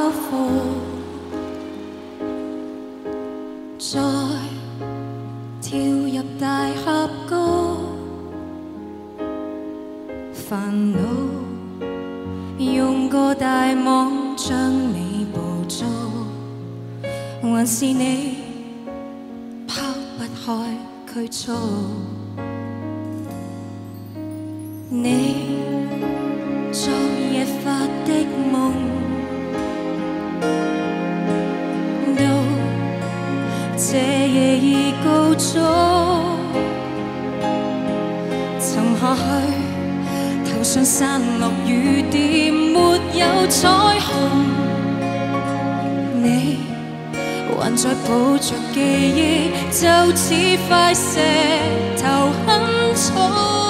袱，再跳入大峽谷，煩惱用個大網將你捕捉，還是你拋不開拘束？你昨夜發的夢，到這夜已告終。沉下去，頭上散落雨點，沒有彩虹。你還在抱着記憶，就似塊石頭很重。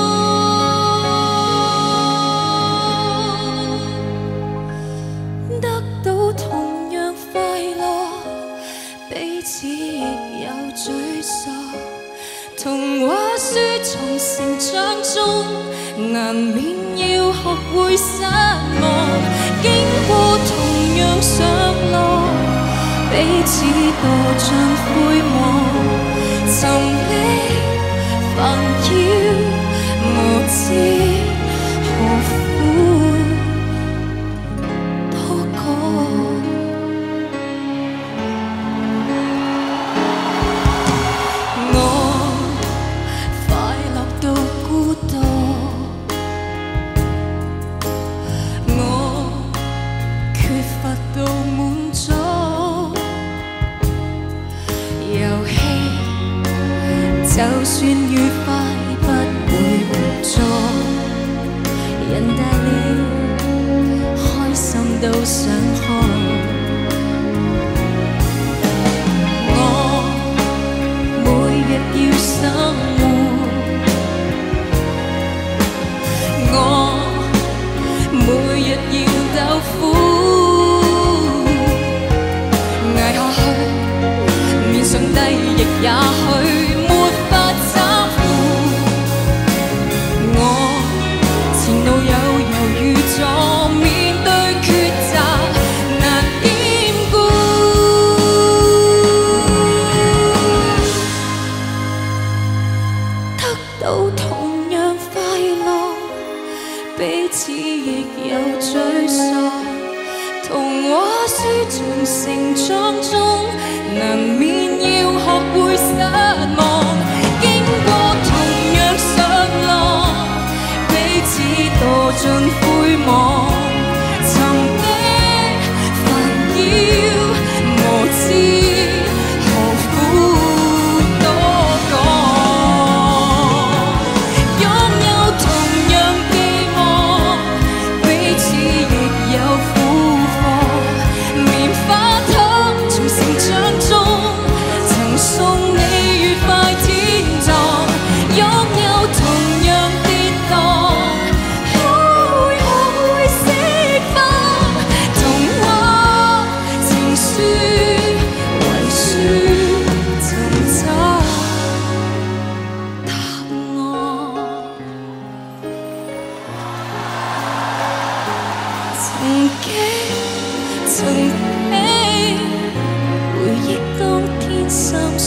沮喪，童話書從成長中難免要學會失望，經過同樣上落，彼此墮進灰幕，沉溺煩擾，無知何苦多講。就算愉快不會活捉，人大了，開心都想開。我每日要生活，我每日要鬥苦，捱下去，面上低亦也許。面對抉擇難兼顧，得到同樣快樂，彼此亦有沮喪。童話書從成長中難免要學會失望，經過同樣上落，彼此墮進灰幕，沉溺煩擾，無知何苦多講。擁有同樣寄望，彼此亦有苦況。棉花糖從成長中曾送你愉快天堂，擁有同樣跌宕。曾經回憶當天心